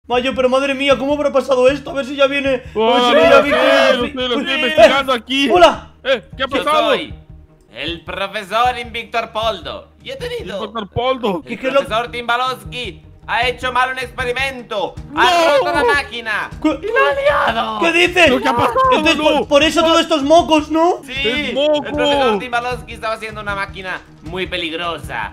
Mayo, pero madre mía, ¿cómo habrá pasado esto? A ver si ya viene. Lo estoy investigando aquí. ¡Hola! ¿Qué ha pasado? Yo soy el profesor Invictor Poldo. Y he tenido. Doctor Poldo. El ¿Qué es lo- profesor Timbalowski ha hecho mal un experimento. Ha roto la máquina. ¿Qué? ¡Y lo ha liado! ¿Qué dices? ¿Pero qué ha pasado, Entonces, no? por eso todos estos mocos, ¿no? Sí, ¡Es moco! el profesor Timbalowski estaba haciendo una máquina muy peligrosa.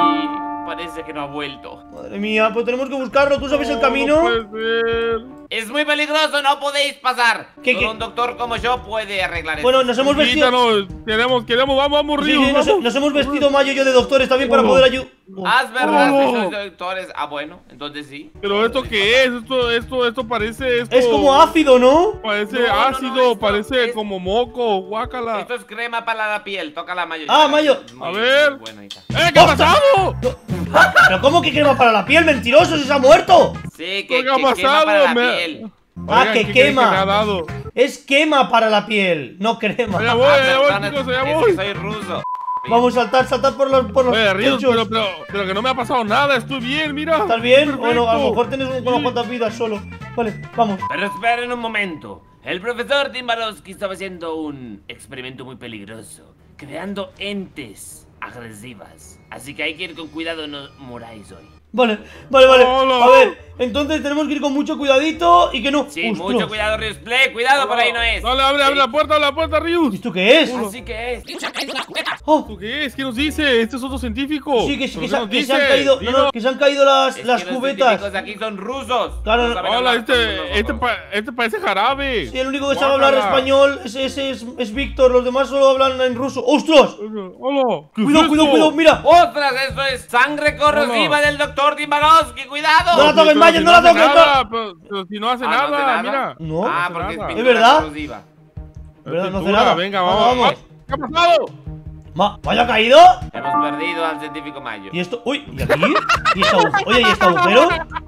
Y parece que no ha vuelto. Madre mía, pues tenemos que buscarlo. ¿Tú sabes el No camino? puede ser. Es muy peligroso, no podéis pasar. ¿Qué? Solo un doctor como yo puede arreglar esto. Bueno, nos hemos vestido. Quítanos, queremos, vamos, Sí, Río. sí, vamos. nos hemos vestido Mayo y yo de doctores también para poder ayudar. Es verdad que Oh. sois doctores. Ah, bueno, entonces sí. Pero ¿esto qué es? Esto parece... Es como ácido, ¿no? Parece No, no, ácido, no, esto parece es- como moco, guácala. Esto es crema para la piel, toca la mayo. Ah, Mayo. A ver. Bueno, hija. ¿Qué ha pasado? ¿Pero cómo que crema para la piel? ¡Mentiroso! ¡Se ha muerto! Sí, ¿Qué que ha quema pasado? para la Me- piel. Ah, Oigan, que ¿qué creen quema. me ha dado? Es quema para la piel, no crema. Allá Ah, voy, perdona, chicos, allá es voy. que soy ruso. Vamos a saltar por los Oye, Ríos, techos. pero que no me ha pasado nada, estoy bien, mira. ¿Estás bien? Perfecto. Bueno, a lo mejor tienes unas cuantas vidas solo. Vale, vamos. Pero esperen un momento. El profesor Timbalowski estaba haciendo un experimento muy peligroso, creando entes agresivas. Así que hay que ir con cuidado, no moráis hoy. Vale. Hola. A ver, entonces tenemos que ir con mucho cuidadito y que no. Sí, ¡Ostras! mucho cuidado, Rius Play. Cuidado, por ahí no es. Dale, abre la puerta, Ríos. ¿Y esto qué es? Así que es. Oh, ¿Esto qué es? ¿Qué nos dice? Este es otro científico. sí, que ¿Pero qué se nos que se dice? han caído. No, Dilo. no, que se han caído las Es que los cubetas. científicos aquí son rusos. Claro, No saben Hola, hablar con nosotros. este parece jarabe. Sí, el único que sabe hablar Guácala. español ese es Víctor. Los demás solo hablan en ruso. ¡Ostras! Hola. ¿Qué es Cuidado, esto? mira. ¡Ostras! Eso es sangre corrosiva Hola. del doctor Timbalowski. ¡Cuidado! No la toques, Pero Mayo, si no la hace toques, nada, pero si no hace Ah, ¿no hace nada, nada? mira. No. Ah, hace porque es nada. pintura ¿Es verdad? corrosiva. ¿Verdad? No hace Pintura, nada. Venga, Vamos. vamos. ¿Qué ha pasado? ¿Mayo ha caído? Hemos perdido al científico Mayo. ¿Y esto? Uy, ¿y aquí? ¿Y esta Oye, ¿y este agujero?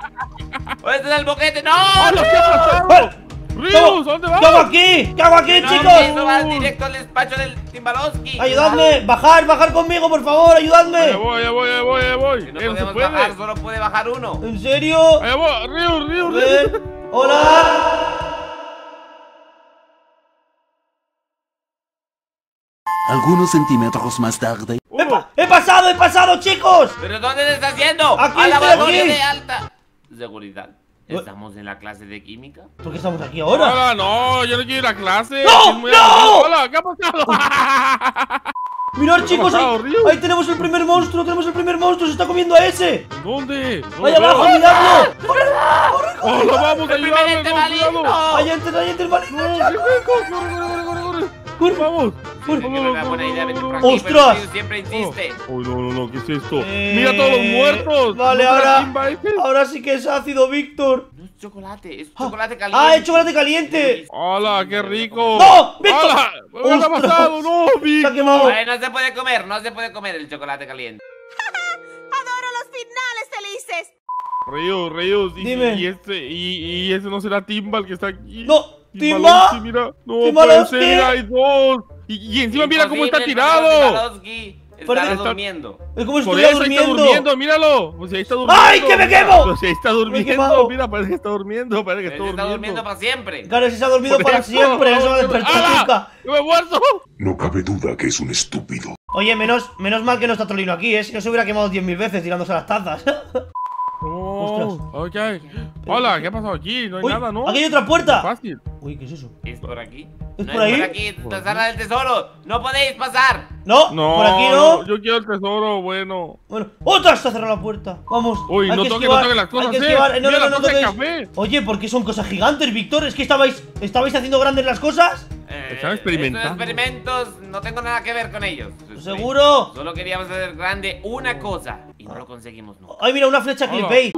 ¡Oh, este es el boquete! ¡No! Hola, ¿qué ha pasado? ¡Eh! Ríos, ¿dónde vas? ¿Qué hago aquí? ¿Qué hago aquí, No, chicos? Eso va directo al despacho del Timbalowski. Ayudadme, bajar conmigo, por favor, ayudadme. Ahí voy. Si no Se podemos puede. bajar, solo puede bajar uno. ¿En serio? Ahí voy, Ríos. A ver. Hola. Algunos centímetros más tarde. He pasado, chicos. ¿Pero dónde te estás yendo? Aquí ¡Al estoy, laboratorio aquí. de alta seguridad! ¿Estamos en la clase de química? ¿Por qué estamos aquí ahora? Hola, no, yo no quiero ir a clase. ¡No! Es muy ¡No! aburrido. Hola, ¿qué ha pasado? Mirad, chicos, pasado, ahí, Ryu? ahí tenemos el primer monstruo, se está comiendo a ese. ¿Dónde? No Vaya lo abajo, veo. miradlo. Hola, vamos a ¡El primer ayudarme, ente con maligno! cuidado. Ahí entra el maligno. No, ya. ¿qué es esto? Corre. Corre. Vamos. Sí, que no era una buena idea venir por aquí, ¡Ostras! pero Ryu siempre insiste. Oh, no, ¿qué es esto? Mira todos los muertos. Vale, ¿No será ahora, Simba ese? ahora sí que es ácido, Víctor. No es chocolate, es chocolate caliente. Ah, es chocolate caliente. Hola, qué rico. ¡No, Víctor! Hola, ¿qué ha ¡Ostras! pasado? No, Se ha Víctor. quemado. Vale, no se puede comer el chocolate caliente. ¡Adoro los finales felices! Ríos, Dime. y ese no será Timbal que está aquí. No, Timbalowski, mira. No puede Timbalowski. ser, mira, hay dos. Y encima mira cómo está Imposible, el tirado. Timbalowski Parece- está durmiendo. Es como si Por estuviera eso ahí está durmiendo, míralo. Pues ahí está durmiendo. ¡Ay, que me quemo! Pues ahí está quemado. durmiendo. Mira, parece que está durmiendo. Parece que Pero está está durmiendo durmiendo. para siempre. Claro, ese se ha dormido Por para eso, siempre, no se va a despertar ¡Hala! nunca. ¡Me he muerto! No cabe duda que es un estúpido. Oye, menos mal que no está Trolino aquí, si no se hubiera quemado 10.000 veces tirándose las tazas. No. Ok. Hola, ¿qué ha pasado aquí? No hay Uy, nada, ¿no? aquí hay otra puerta. Fácil. Uy, ¿qué es eso? ¿Es por aquí? ¿Es no por ahí? es por aquí, la sala del tesoro. No podéis pasar. No, No, por aquí no. Yo quiero el tesoro, bueno. Bueno, ¡otra! Se ha cerrado la puerta. Vamos. Uy, hay no que toques esquivar, las cosas, hay que esquivar. No, Mira no, la no cosa de toquéis. café. Oye, ¿por qué son cosas gigantes, Víctor? ¿Es que estabais haciendo grandes las cosas? Están experimentando. Estos experimentos no tengo nada que ver con ellos. ¿Seguro? Solo queríamos hacer grande una cosa y no lo conseguimos nunca. Ay, mira, una flecha Hola. clip.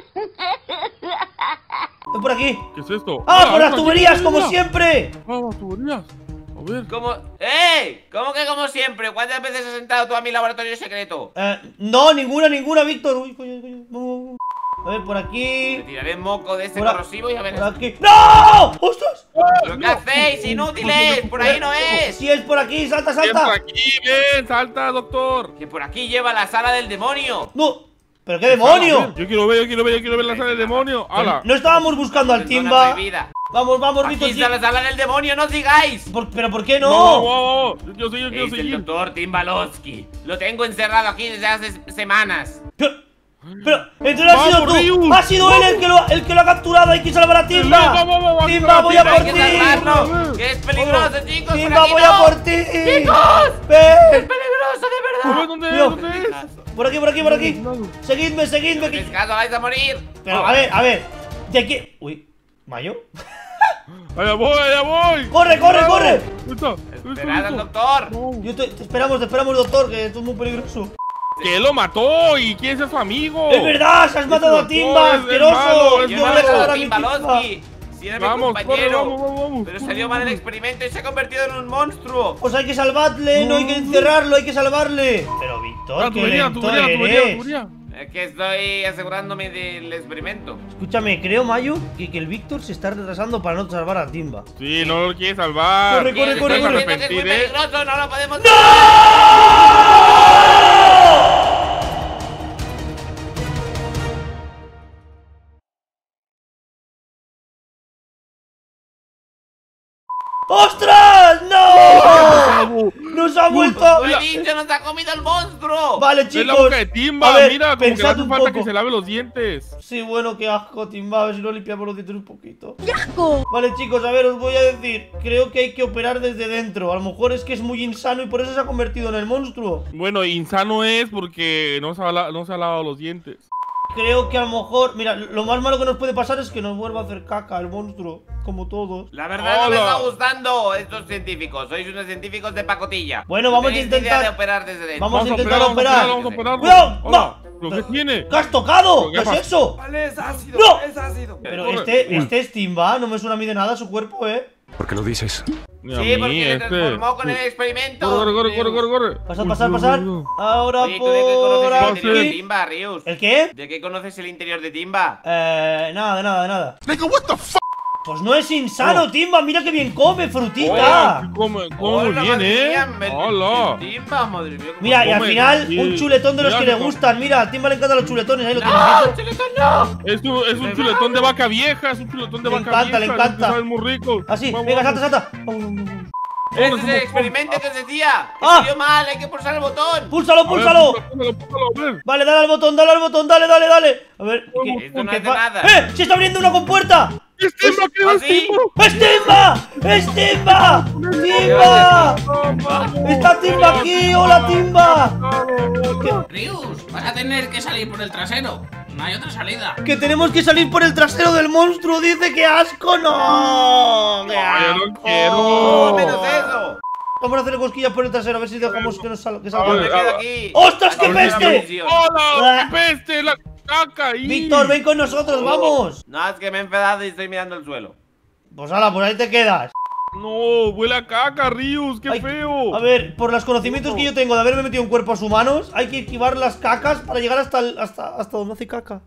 Ven por aquí. ¿Qué es esto? ¡Ah, Hola, por las aquí, tuberías, mira. como siempre! Ah, las tuberías. A ver. ¿Cómo? ¡Ey! ¿Cómo que como siempre? ¿Cuántas veces has entrado tú a mi laboratorio secreto? No, ninguna, Víctor. Uy, coño. Vamos. A ver, por Te aquí. tiraré moco de ese Por a- corrosivo y a ver. Por aquí. ¡No! ¡Ostras! ¿Pero qué hacéis, inútiles? Por ahí no es. Si es por aquí, salta, Ven por salta. aquí, ven, salta, doctor. Que por aquí lleva la sala del demonio. No. ¿Pero qué demonio? Yo quiero ver la sala del demonio. ¡Hala! No estábamos buscando al Zona Timba. prohibida. Vamos, vamos, Aquí Víctor. está la sala del demonio, no sigáis. ¿Pero por qué No, no? yo quiero Es el seguir. doctor Timbalowski. Lo tengo encerrado aquí desde hace semanas. Pero, entonces has sido ¡Vamos, tú. Ryu! Ha sido él el que lo ha capturado. Hay que salvar a Timba. Vamos, Timba, voy a Hay por que ti. salvarlo. Que es peligroso, chicos. Timba, por aquí voy a no. por ti. ¡Chicos! Ven. ¡Es peligroso, de verdad! ¿Dónde Tío. es? Por aquí, por aquí, por aquí. Seguidme, seguidme. Pescado, vais a morir. Pero, a ver. ¿De qué? Uy, ¿Mayo? Allá voy. ¡Corre, corre, corre! Esperad al doctor. Te esperamos, doctor, que esto es muy peligroso. Que lo mató y quién es su amigo. ¡Es verdad! ¡Se has matado a Timba! es ¡Asqueroso! malo, es Yo Yo voy no a he salvar matado a a mi Timba. Timbalowski. Si era mi Vamos, compañero. vamos. Pero salió mal el experimento y se ha convertido en un monstruo. Pues hay que salvarle, no hay que encerrarlo, hay que salvarle. Pero Víctor, qué lento eres. Es que estoy asegurándome del experimento. Escúchame, creo, Mayo, que el Víctor se está retrasando para no salvar a Timba. Sí, no lo quiere salvar. Corre, corre, Que corre, estoy corre. diciendo que es muy peligroso, no lo podemos. ¡Ostras! ¡No! ¡Nos ha vuelto a... ¡Lo he dicho, nos ha comido el monstruo! Vale, Es la chicos. boca de Timba, a ver, mira, como que le pensad hace un falta poco. que se lave los dientes. Sí, bueno, qué asco, Timba. A ver si no limpiamos los dientes un poquito. ¡Qué asco! Vale, chicos, a ver, os voy a decir. Creo que hay que operar desde dentro. A lo mejor es que es muy insano y por eso se ha convertido en el monstruo. Bueno, insano es porque no se ha lavado los dientes. Creo que a lo mejor... Mira, lo más malo que nos puede pasar es que nos vuelva a hacer caca el monstruo. Como todos. La verdad no me Hola. está gustando estos científicos. Sois unos científicos de pacotilla. Bueno, No vamos a tenéis intentar- idea de operar desde dentro. Vamos a intentar vamos operar. Vamos a operarlo. ¡Cuidado! Hola, ¡No! ¿Pero qué tiene? ¿Qué has tocado? ¿Pero ¿Qué qué es pasa? eso? Vale, es ácido, ¡No! es ácido. Pero Corre. este es Timba, no me suena a mí de nada su cuerpo, ¿Por qué lo dices? Ni a Sí, mí, porque le transformó con el experimento. Corre. Pasar. Ahora Oye, ¿tú de qué conoces por el interior de aquí. Timba, Rius? ¿El qué? ¿De qué conoces el interior de Timba? Nada, de nada. Pues no es insano, Timba, mira que bien come, frutita. Come Hola, bien, madre mía, Hola. el Timba, madre mía. Mira, y al come, final sí. un chuletón de los Mira que que le come. gustan. Mira, a Timba le encantan los chuletones, ahí lo tienes. ¡No, ¿visto? chiletón, no! Es un chuletón de vaca vieja, es un chuletón de Le vaca encanta, vieja. le encanta. Sabe muy rico. Así, Vamos, venga, vamos. salta. Ese es el experimento que os decía. Ah. Salió mal, hay que pulsar el botón. ¡Púlsalo! A ver, a ver. Vale, dale al botón, dale. A ver, ¿qué- Esto no qué hace pa- nada. ¡Eh! ¡Se está abriendo una compuerta! ¡Es Timba, ¿qué ¿Ah, es sí? Timba? ¡Es Timba! ¡Es Timba! ¡Timba! ¡Está Timba aquí! ¡Hola, Timba! Rius, vas a tener que salir por el trasero. No hay otra salida. Que tenemos que salir por el trasero del monstruo. Dice que asco, no. ¡Qué Ay, yo no asco! quiero. ¡Oh, menos eso! Vamos a hacerle cosquillas por el trasero a ver si dejamos que nos salga. Que Yo salga. me quedo aquí. ¡Ostras, qué Hasta la peste! misión. ¡Hola! ¡Qué peste! ¡La caca ahí! Víctor, ven con nosotros, vamos. No, es que me he enfadado y estoy mirando el suelo. Pues hala, por ahí te quedas. No, huele a caca, Rius, qué Ay, feo. A ver, por los conocimientos que yo tengo de haberme metido en cuerpos humanos, hay que esquivar las cacas para llegar hasta donde hace caca.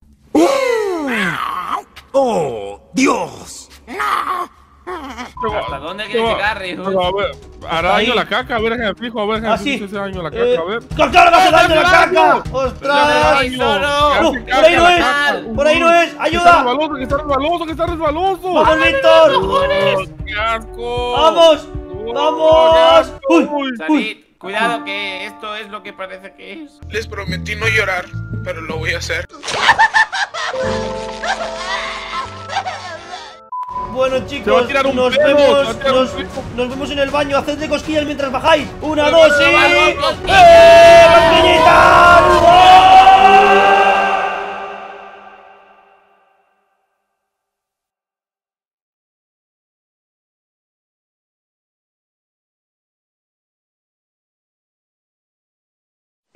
¡Oh, Dios! ¿Hasta dónde quieres llegar, Rius? Pero, a ver, hará ahí. daño la caca, a ver, me fijo, a ver, Así. si hace daño la caca, a ver. ¡Claro que hace daño la ¡Hace caca! daño! ¡Ostras! ¡Ay, solo! No, Hace por ahí no caca la es. caca. Por ahí no es. Que está ¡Ayuda! resbaloso, que está resbaloso. ¡Vamos, Víctor! Oh, ¡Qué asco! ¡Vamos! Oh, ¡Vamos! qué asco. ¡Uy! Salid, cuidado que esto es lo que parece que es. Les prometí no llorar, pero lo voy a hacer. Bueno, Se va chicos, a tirar un nos pedo, se va vemos. a tirar un pedo. Nos vemos en el baño. Hacedle cosquillas mientras bajáis. ¡Una, Pero, dos y. pero, vamos, ¡Eh! ¡Cosquillitas!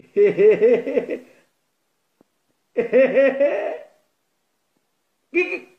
¡Oh!